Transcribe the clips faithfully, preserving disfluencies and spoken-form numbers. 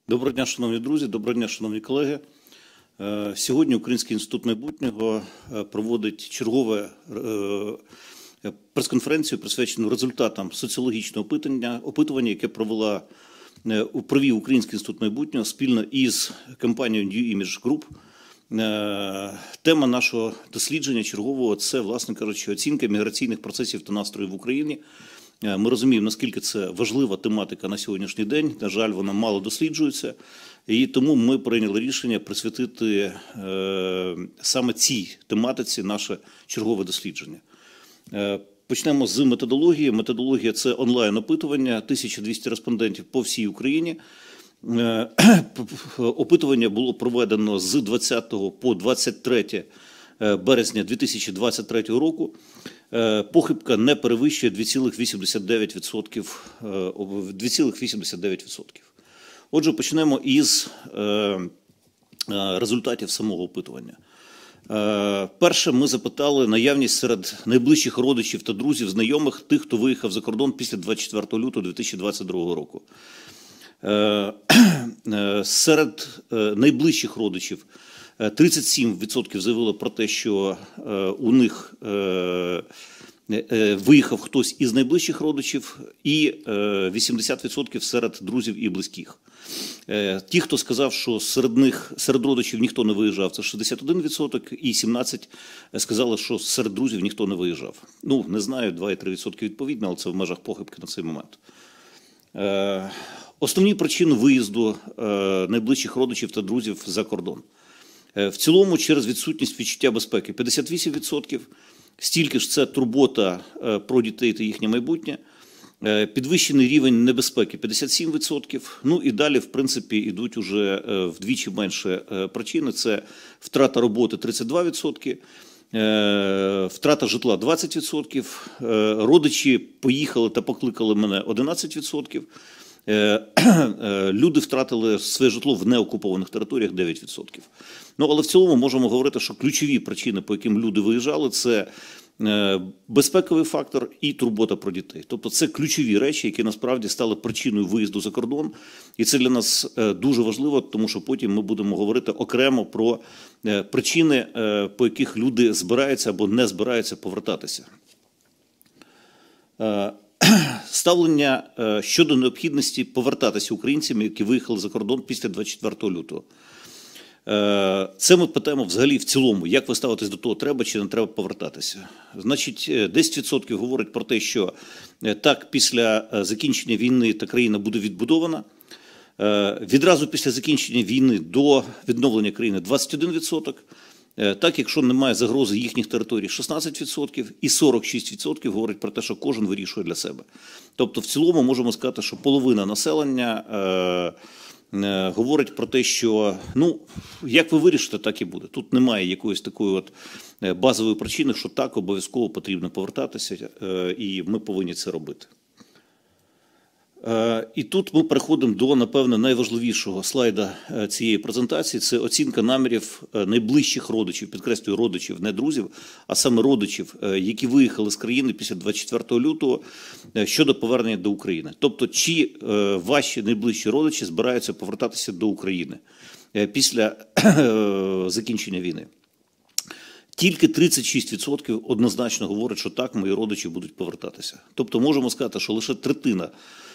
Доброго дня, шановні друзі, доброго дня, шановні колеги. Сьогодні Український інститут майбутнього проводить чергове прес-конференцію, присвячену результатам соціологічного опитування, опитування, яке провела, провів Український інститут майбутнього спільно із компанією New Image Group. Тема нашого дослідження чергового – це, власне кажучи, оцінка міграційних процесів та настроїв в Україні. Ми розуміємо, наскільки це важлива тематика на сьогоднішній день. На жаль, вона мало досліджується. І тому ми прийняли рішення присвятити е, саме цій тематиці наше чергове дослідження. Е, почнемо з методології. Методологія – це онлайн-опитування, тисяча двісті респондентів по всій Україні. Е, опитування було проведено з двадцятого по двадцять третє березня дві тисячі двадцять третього року. Похибка не перевищує два цілих вісімдесят дев'ять відсотків. два цілих вісімдесят дев'ять відсотків. Отже, почнемо із результатів самого опитування. Перше, ми запитали наявність серед найближчих родичів та друзів, знайомих, тих, хто виїхав за кордон після двадцять четвертого лютого дві тисячі двадцять другого року. Серед найближчих родичів тридцять сім відсотків заявило про те, що у них виїхав хтось із найближчих родичів, і вісімдесят відсотків серед друзів і близьких. Ті, хто сказав, що серед них, серед родичів ніхто не виїжджав, це шістдесят один відсоток, і сімнадцять відсотків сказали, що серед друзів ніхто не виїжджав. Ну, не знаю, два і три відсотки відповідно, але це в межах похибки на цей момент. Основні причини виїзду найближчих родичів та друзів за кордон. В цілому через відсутність відчуття безпеки п'ятдесят вісім відсотків, стільки ж це турбота про дітей та їхнє майбутнє, підвищений рівень небезпеки п'ятдесят сім відсотків, ну і далі, в принципі, йдуть уже вдвічі менше причини, це втрата роботи тридцять два відсотки, втрата житла двадцять відсотків, родичі поїхали та покликали мене одинадцять відсотків, люди втратили своє житло в неокупованих територіях дев'ять відсотків. Ну, але в цілому можемо говорити, що ключові причини, по яким люди виїжджали, це безпековий фактор і турбота про дітей. Тобто це ключові речі, які насправді стали причиною виїзду за кордон. І це для нас дуже важливо, тому що потім ми будемо говорити окремо про причини, по яких люди збираються або не збираються повертатися. Ставлення щодо необхідності повертатися українцям, які виїхали за кордон після двадцять четвертого лютого. Це ми питаємо взагалі в цілому, як ви ставитесь до того, треба чи не треба повертатися. Значить, десять відсотків говорить про те, що так, після закінчення війни та країна буде відбудована. Відразу після закінчення війни до відновлення країни двадцять один відсоток. Так, якщо немає загрози їхніх територій, шістнадцять відсотків, і сорок шість відсотків говорить про те, що кожен вирішує для себе. Тобто, в цілому можемо сказати, що половина населення е, е, говорить про те, що, ну, як ви вирішите, так і буде. Тут немає якоїсь такої от базової причини, що так, обов'язково потрібно повертатися, е, і ми повинні це робити. І тут ми переходимо до, напевно, найважливішого слайда цієї презентації. Це оцінка намірів найближчих родичів, підкреслюю, родичів, не друзів, а саме родичів, які виїхали з країни після двадцять четвертого лютого щодо повернення до України. Тобто, чи ваші найближчі родичі збираються повертатися до України після закінчення війни. Тільки тридцять шість відсотків однозначно говорять, що так, мої родичі будуть повертатися. Тобто, можемо сказати, що лише третина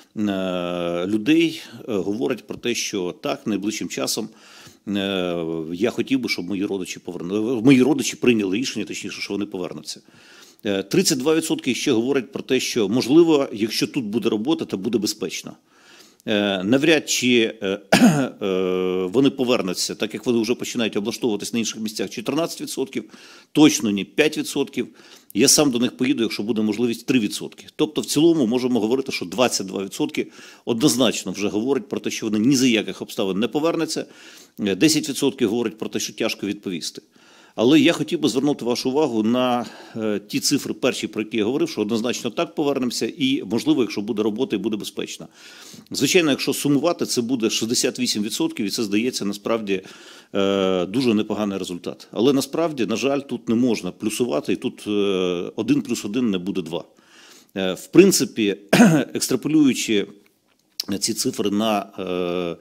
людей говорять про те, що так, найближчим часом я хотів би, щоб мої родичі повернули, мої родичі прийняли рішення, точніше, що вони повернуться. тридцять два відсотки ще говорять про те, що можливо, якщо тут буде робота, то буде безпечно. Навряд чи вони повернуться, так як вони вже починають облаштовуватись на інших місцях, чотирнадцять відсотків, точно ні п'ять відсотків. Я сам до них поїду, якщо буде можливість, три відсотки. Тобто в цілому можемо говорити, що двадцять два відсотки однозначно вже говорять про те, що вони ні за яких обставин не повернуться, десять відсотків говорять про те, що тяжко відповісти. Але я хотів би звернути вашу увагу на ті цифри перші, про які я говорив, що однозначно так повернемося і, можливо, якщо буде робота і буде безпечно. Звичайно, якщо сумувати, це буде шістдесят вісім відсотків, і це, здається, насправді дуже непоганий результат. Але насправді, на жаль, тут не можна плюсувати, і тут один плюс один не буде два. В принципі, екстраполюючи ці цифри на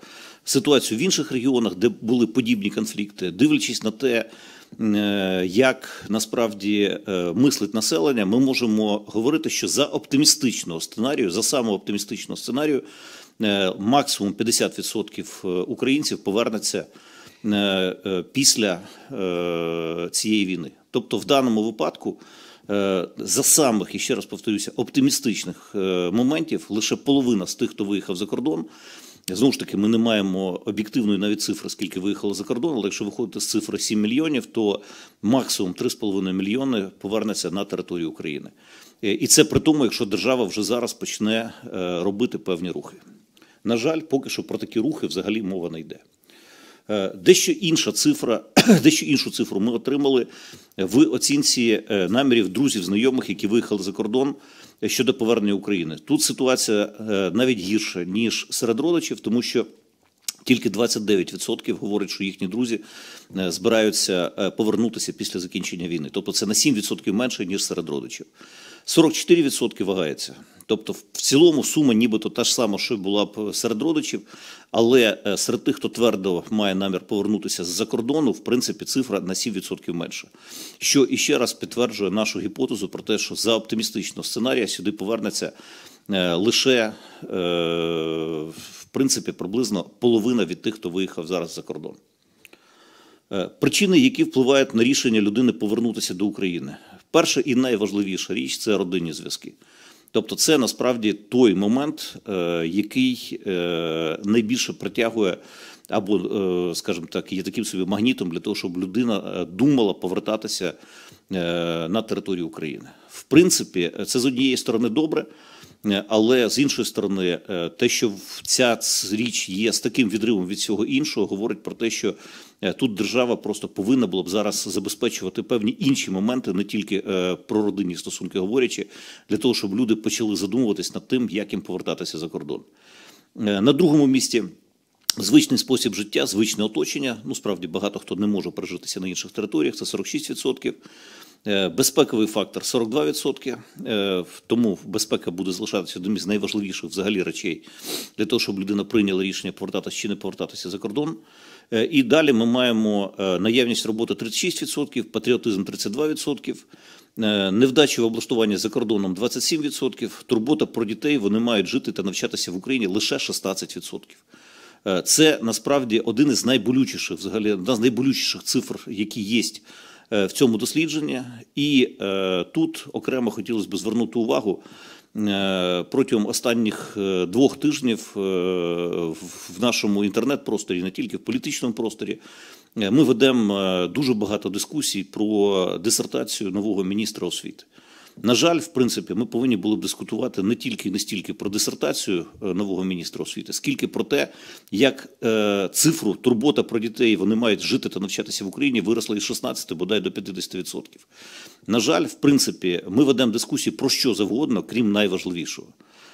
ситуацію в інших регіонах, де були подібні конфлікти, дивлячись на те, як насправді мислить населення, ми можемо говорити, що за оптимістичного сценарію, за самого оптимістичного сценарію, максимум п'ятдесят відсотків українців повернеться після цієї війни. Тобто в даному випадку за самих, і ще раз повторюся, оптимістичних моментів лише половина з тих, хто виїхав за кордон. Знову ж таки, ми не маємо об'єктивної навіть цифри, скільки виїхало за кордон, але якщо виходити з цифри сім мільйонів, то максимум три з половиною мільйони повернеться на територію України. І це при тому, якщо держава вже зараз почне робити певні рухи. На жаль, поки що про такі рухи взагалі мова не йде. Дещо інша цифра, дещо іншу цифру ми отримали в оцінці намірів друзів, знайомих, які виїхали за кордон щодо повернення України. Тут ситуація навіть гірша, ніж серед родичів, тому що тільки двадцять дев'ять відсотків говорять, що їхні друзі збираються повернутися після закінчення війни. Тобто це на сім відсотків менше, ніж серед родичів. сорок чотири відсотки вагається. Тобто в цілому сума нібито та ж сама, що була б серед родичів, але серед тих, хто твердо має намір повернутися з-за кордону, в принципі, цифра на сім відсотків менша. Що іще раз підтверджує нашу гіпотезу про те, що за оптимістичного сценарія сюди повернеться лише, в принципі, приблизно половина від тих, хто виїхав зараз за кордон. Причини, які впливають на рішення людини повернутися до України. Перша і найважливіша річ – це родинні зв'язки. Тобто це насправді той момент, який найбільше притягує або, скажімо так, є таким собі магнітом для того, щоб людина думала повертатися на територію України. В принципі, це з однієї сторони добре, але з іншої сторони, те, що ця річ є з таким відривом від всього іншого, говорить про те, що тут держава просто повинна була б зараз забезпечувати певні інші моменти, не тільки про родинні стосунки говорячи, для того, щоб люди почали задумуватись над тим, як їм повертатися за кордон. На другому місці звичний спосіб життя, звичне оточення. Ну, справді, багато хто не може пережитися на інших територіях, це сорок шість відсотків. Безпековий фактор – сорок два відсотки, тому безпека буде залишатися одним із найважливіших взагалі речей для того, щоб людина прийняла рішення повертатися чи не повертатися за кордон. І далі ми маємо наявність роботи тридцять шість відсотків, патріотизм – тридцять два відсотки, невдачі в облаштуванні за кордоном – двадцять сім відсотків, турбота про дітей, вони мають жити та навчатися в Україні лише шістнадцять відсотків. Це насправді один із найболючіших, взагалі, одна з найболючіших цифр, які є в цьому дослідженні. І е, тут окремо хотілося б звернути увагу, е, протягом останніх двох тижнів е, в нашому інтернет-просторі, не тільки в політичному просторі, е, ми ведемо дуже багато дискусій про дисертацію нового міністра освіти. На жаль, в принципі, ми повинні були б дискутувати не тільки і не стільки про дисертацію нового міністра освіти, скільки про те, як е, цифру турбота про дітей, вони мають жити та навчатися в Україні, виросла із шістнадцяти, бодай до п'ятдесяти відсотків. На жаль, в принципі, ми ведемо дискусії про що завгодно, крім найважливішого.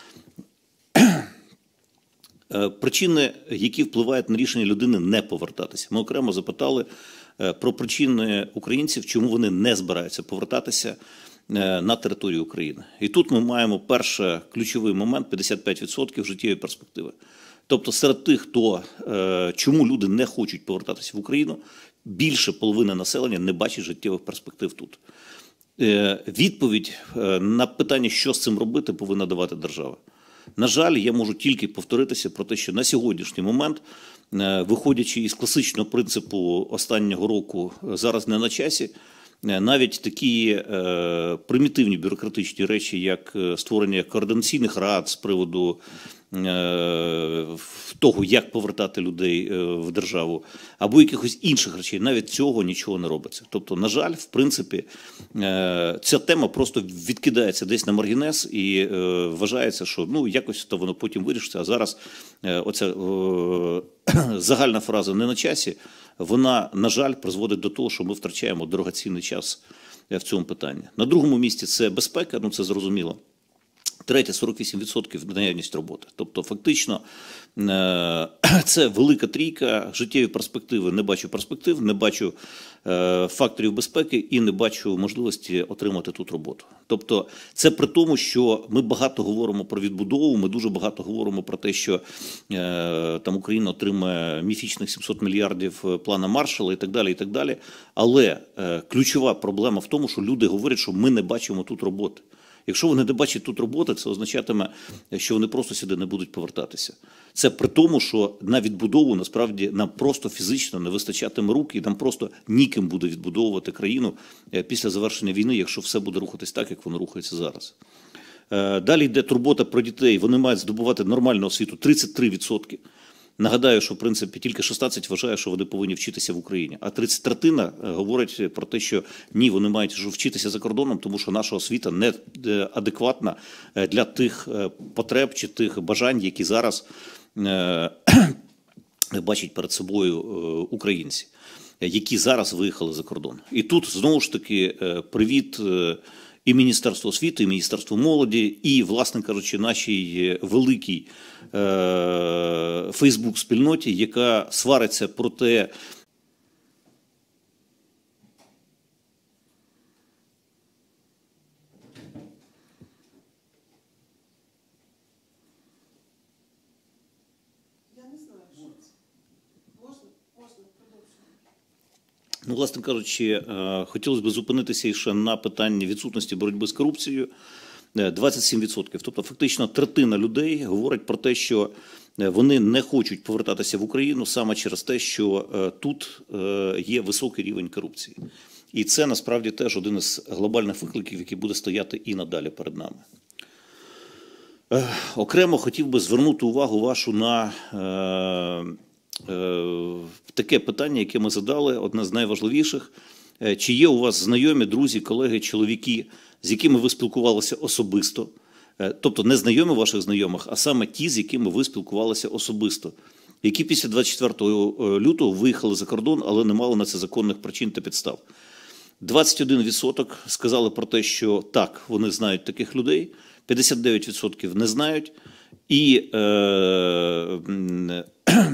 Причини, які впливають на рішення людини не повертатися. Ми окремо запитали про причини українців, чому вони не збираються повертатися на територію України. І тут ми маємо перший ключовий момент – п'ятдесят п'ять відсотків життєвої перспективи. Тобто серед тих, хто, чому люди не хочуть повертатися в Україну, більше половини населення не бачить життєвих перспектив тут. Відповідь на питання, що з цим робити, повинна давати держава. На жаль, я можу тільки повторитися про те, що на сьогоднішній момент, виходячи із класичного принципу останнього року, зараз не на часі, навіть такі е, примітивні бюрократичні речі, як створення координаційних рад з приводу е, того, як повертати людей е, в державу, або якихось інших речей, навіть цього нічого не робиться. Тобто, на жаль, в принципі, е, ця тема просто відкидається десь на маргінес і е, вважається, що ну, якось то воно потім вирішиться, а зараз е, оця е, загальна фраза «не на часі», вона, на жаль, призводить до того, що ми втрачаємо дорогоцінний час в цьому питанні. На другому місці це безпека, ну це зрозуміло. Третє, сорок вісім відсотків наявність роботи. Тобто, фактично, це велика трійка, життєві перспективи, не бачу перспектив, не бачу факторів безпеки і не бачу можливості отримати тут роботу. Тобто, це при тому, що ми багато говоримо про відбудову, ми дуже багато говоримо про те, що там Україна отримає міфічних сімсот мільярдів плана Маршалла і так далі, і так далі. Але ключова проблема в тому, що люди говорять, що ми не бачимо тут роботи. Якщо вони не бачать тут роботи, це означатиме, що вони просто сюди не будуть повертатися. Це при тому, що на відбудову, насправді, нам просто фізично не вистачатиме рук, і нам просто ніким буде відбудовувати країну після завершення війни, якщо все буде рухатись так, як воно рухається зараз. Далі йде турбота про дітей. Вони мають здобувати нормальну освіту – тридцять три відсотки. Нагадаю, що, в принципі, тільки шістнадцять вважає, що вони повинні вчитися в Україні. А тридцять третина говорить про те, що ні, вони мають вчитися за кордоном, тому що наша освіта не адекватна для тих потреб чи тих бажань, які зараз бачать перед собою українці, які зараз виїхали за кордон. І тут, знову ж таки, привіт і Міністерству освіти, і Міністерству молоді, і, власне кажучи, нашій великій Фейсбук-спільноті, яка свариться про те, я не знаю, що це. Можна, можна продовжувати. ну, власне кажучи, хотілося б зупинитися ще на питанні відсутності боротьби з корупцією. двадцять сім відсотків. Тобто фактично третина людей говорить про те, що вони не хочуть повертатися в Україну саме через те, що тут є високий рівень корупції. І це насправді теж один із глобальних викликів, який буде стояти і надалі перед нами. Окремо хотів би звернути увагу вашу на таке питання, яке ми задали, одне з найважливіших. Чи є у вас знайомі, друзі, колеги, чоловіки, з якими ви спілкувалися особисто, тобто не знайомі ваших знайомих, а саме ті, з якими ви спілкувалися особисто, які після двадцять четвертого лютого виїхали за кордон, але не мали на це законних причин та підстав. двадцять один відсоток сказали про те, що так, вони знають таких людей, п'ятдесят дев'ять відсотків не знають, і е, е,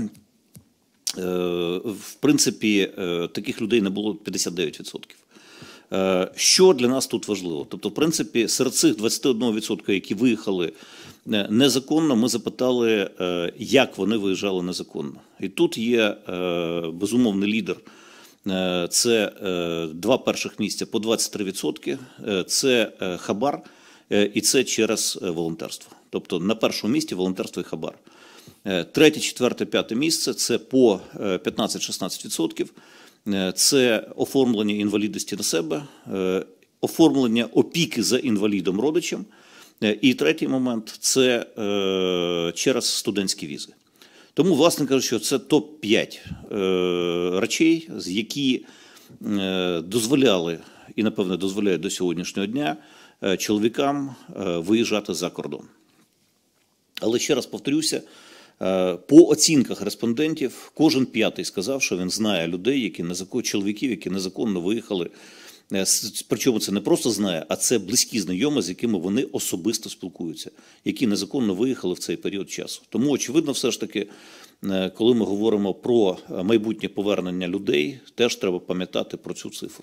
в принципі таких людей не було п'ятдесят дев'ять відсотків. Що для нас тут важливо? Тобто, в принципі, серед цих двадцять один відсоток, які виїхали незаконно, ми запитали, як вони виїжджали незаконно. І тут є безумовний лідер. Це два перших місця по двадцять три відсотки, це хабар і це через волонтерство. Тобто на першому місці волонтерство і хабар. Третє, четверте, п'яте місце – це по п'ятнадцять-шістнадцять відсотків. Це оформлення інвалідності на себе, оформлення опіки за інвалідом родичем. І третій момент – це через студентські візи. Тому, власне кажучи, це топ п'ять речей, які дозволяли і, напевне, дозволяють до сьогоднішнього дня чоловікам виїжджати за кордон. Але ще раз повторюся, по оцінках респондентів, кожен п'ятий сказав, що він знає людей, які незаконно, чоловіків, які незаконно виїхали. Причому це не просто знає, а це близькі знайомі, з якими вони особисто спілкуються, які незаконно виїхали в цей період часу. Тому, очевидно, все ж таки, коли ми говоримо про майбутнє повернення людей, теж треба пам'ятати про цю цифру.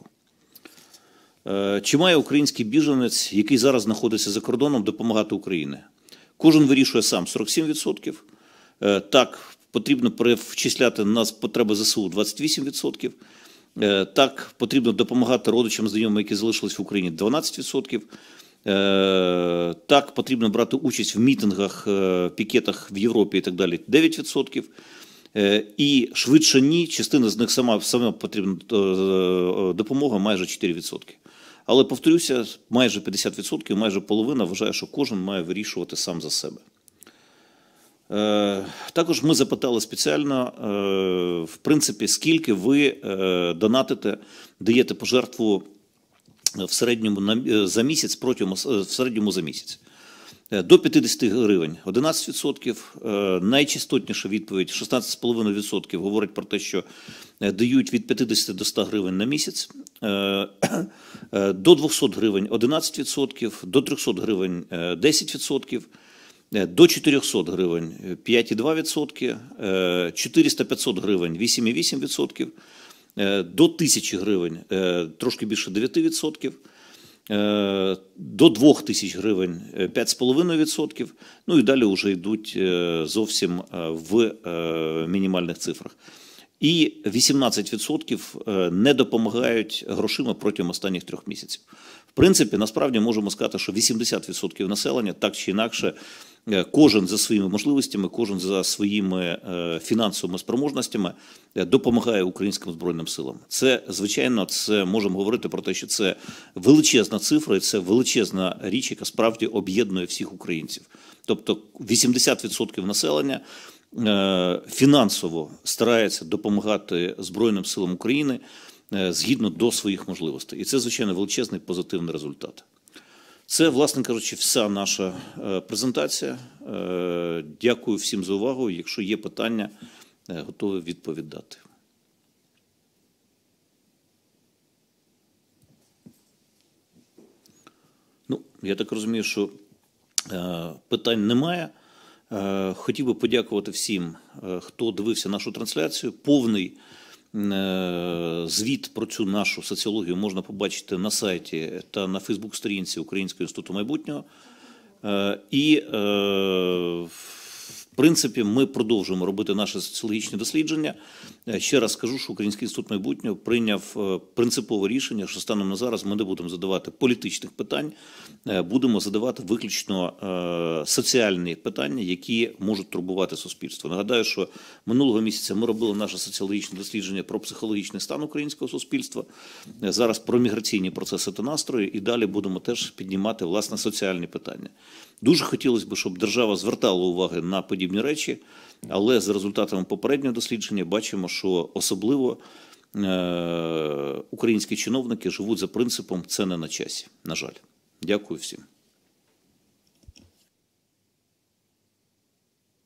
Чи має український біженець, який зараз знаходиться за кордоном, допомагати Україні? Кожен вирішує сам сорок сім відсотків. Так, потрібно перевчисляти на потреби ЗСУ двадцять вісім відсотків. Так, потрібно допомагати родичам, знайомим, які залишились в Україні, дванадцять відсотків. Так, потрібно брати участь в мітингах, пікетах в Європі і так далі, дев'ять відсотків. І швидше ні, частина з них сама, сама потрібна допомога, майже чотири відсотки. Але, повторюся, майже п'ятдесят відсотків, майже половина вважає, що кожен має вирішувати сам за себе. Також ми запитали спеціально, в принципі, скільки ви донатите, даєте пожертву в середньому за місяць, протягом, в середньому за місяць. До п'ятдесят гривень – одинадцять відсотків. Найчастотніша відповідь – шістнадцять цілих п'ять десятих відсотка говорить про те, що дають від п'ятдесят до ста гривень на місяць. До двохсот гривень – одинадцять відсотків, до трьохсот гривень – десять відсотків, до чотирьохсот гривень – п'ять цілих дві десятих відсотка, чотириста - п'ятсот гривень – вісім цілих вісім десятих відсотка, до тисячі гривень – трошки більше дев'ять відсотків, до двох тисяч гривень – п'ять цілих п'ять десятих відсотка, ну і далі вже йдуть зовсім в мінімальних цифрах. І вісімнадцять відсотків не допомагають грошима протягом останніх трьох місяців. В принципі, насправді можемо сказати, що вісімдесят відсотків населення так чи інакше, кожен за своїми можливостями, кожен за своїми фінансовими спроможностями допомагає українським Збройним силам. Це, звичайно, це можемо говорити про те, що це величезна цифра і це величезна річ, яка справді об'єднує всіх українців. Тобто вісімдесят відсотків населення фінансово старається допомагати Збройним силам України згідно до своїх можливостей. І це, звичайно, величезний позитивний результат. Це, власне кажучи, вся наша презентація. Дякую всім за увагу. Якщо є питання, готовий відповідати. Ну, я так розумію, що питань немає. Хотів би подякувати всім, хто дивився нашу трансляцію. Повний звіт про цю нашу соціологію можна побачити на сайті та на фейсбук-сторінці Українського інституту майбутнього. І, в принципі, ми продовжуємо робити наші соціологічні дослідження. Ще раз скажу, що Український інститут майбутнього прийняв принципове рішення, що станом на зараз ми не будемо задавати політичних питань, будемо задавати виключно соціальні питання, які можуть турбувати суспільство. Нагадаю, що минулого місяця ми робили наше соціологічне дослідження про психологічний стан українського суспільства, зараз про міграційні процеси та настрої, і далі будемо теж піднімати, власне, соціальні питання. Дуже хотілося б, щоб держава звертала увагу на подібні речі, але за результатами попереднього дослідження бачимо, що особливо українські чиновники живуть за принципом «це не на часі», на жаль. Дякую всім.